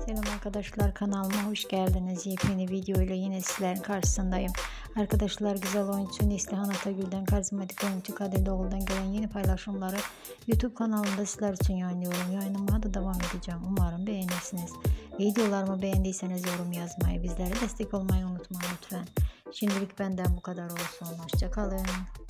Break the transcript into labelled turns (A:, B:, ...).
A: Selam arkadaşlar, kanalıma hoş geldiniz. Yepyeni video ile yine sizlerin karşısındayım. Arkadaşlar, güzel oyuncu Neslihan Atagül'den, karizmatik oyuncu Kadir Doğulu'dan gelen yeni paylaşımları YouTube kanalımda sizler için yayınlıyorum. Yayınıma da devam edeceğim. Umarım beğenirsiniz. Videolarımı beğendiyseniz yorum yazmayı, bizlere destek olmayı unutmayın lütfen. Şimdilik benden bu kadar olsun. Hoşça kalın.